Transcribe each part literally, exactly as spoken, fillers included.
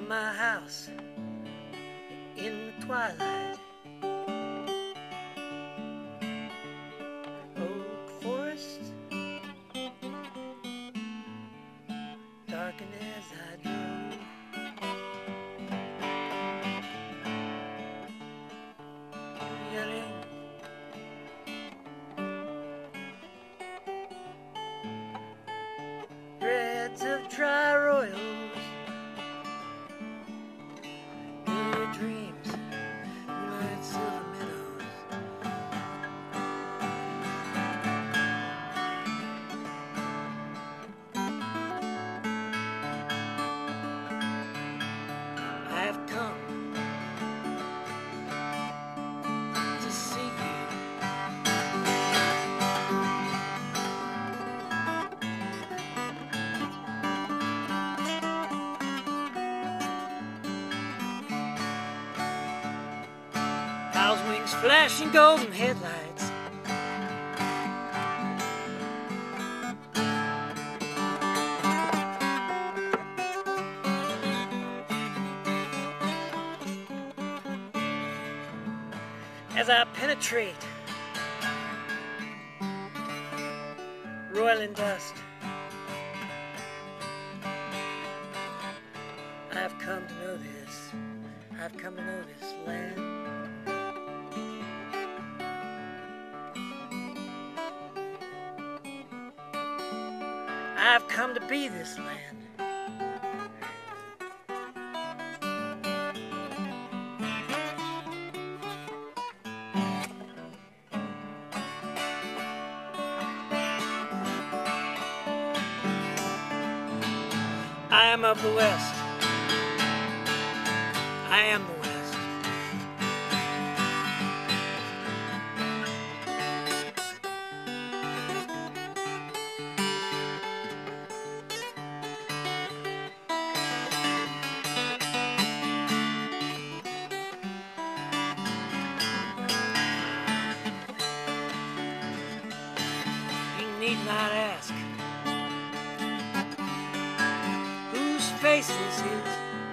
my house in the twilight. Oak forest, darkened as I drove. Yelling, threads of dry royals, new dreams, moonlit silver meadows. I have come to see you. Owl's wings flashing golden headlights. As I penetrate roiling dust, I've come to know this. I've come to know this land. I've come to be this land. I am of the West. I am the West. You need not ask whose face this is.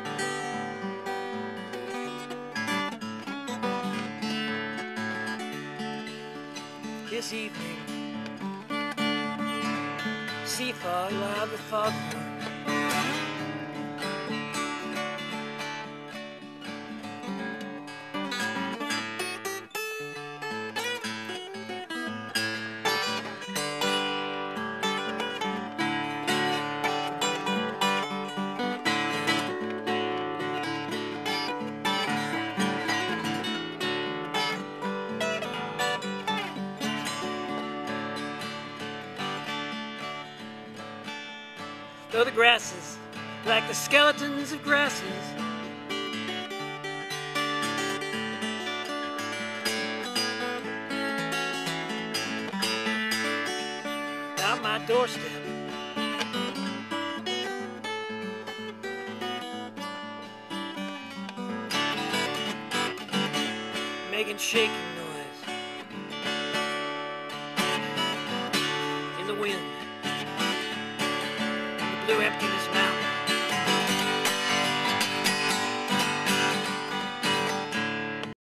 This evening, sea fog loud the foghorn. Though the grasses, like the skeletons of grasses, out my doorstep, making shaking